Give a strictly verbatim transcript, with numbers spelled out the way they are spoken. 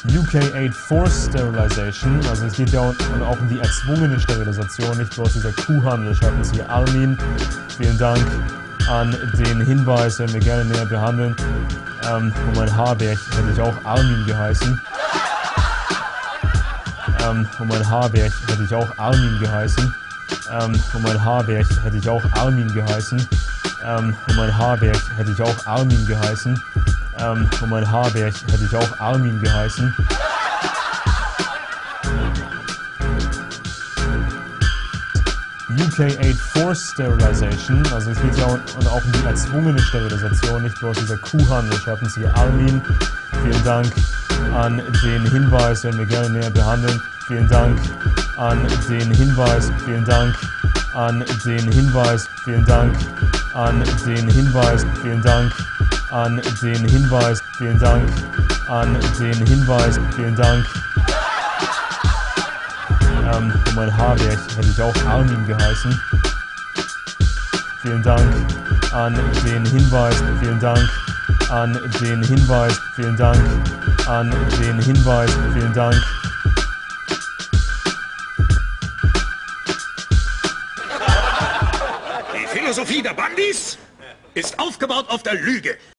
U K aid Forced Sterilization, also es geht ja auch um die erzwungene Sterilisation, nicht bloß dieser Kuhhandel, schreibt uns hier Armin. Vielen Dank an den Hinweis, werden wir gerne näher behandeln. Ähm, um ein Haarberg hätte ich auch Armin geheißen. Ähm, um ein Haarberg hätte ich auch Armin geheißen. Ähm, um ein Haarberg hätte ich auch Armin geheißen. Ähm, um ein Haarberg hätte ich auch Armin geheißen. Ähm, um ein Haarberg hätte ich auch Armin geheißen. U K aid Forced Sterilization, also es geht ja auch um die erzwungene Sterilisation, nicht bloß dieser Kuhhandel, schreibt uns hier Armin. Vielen Dank an den Hinweis, werden wir gerne näher behandeln. Vielen Dank an den Hinweis, vielen Dank an den Hinweis, vielen Dank an den Hinweis, vielen Dank an den Hinweis, vielen Dank an den Hinweis, vielen Dank. Ähm, um ein Haarberg hätte ich auch Armin geheißen. Vielen Dank an den Hinweis, vielen Dank an den Hinweis, vielen Dank an den Hinweis, vielen Dank. Die Philosophie der Bandis ist aufgebaut auf der Lüge.